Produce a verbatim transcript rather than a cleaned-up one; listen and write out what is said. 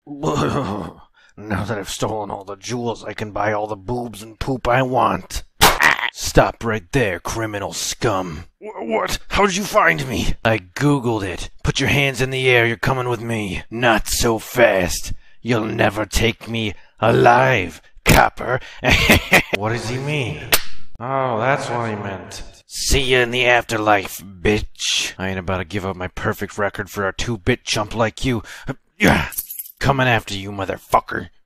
Now that I've stolen all the jewels, I can buy all the boobs and poop I want. Stop right there, criminal scum. Wh- what? How did you find me? I googled it. Put your hands in the air, you're coming with me. Not so fast. You'll never take me alive, copper. What does he mean? Oh, that's what he meant. See ya in the afterlife, bitch. I ain't about to give up my perfect record for a two-bit chump like you. Yeah, coming after you, motherfucker.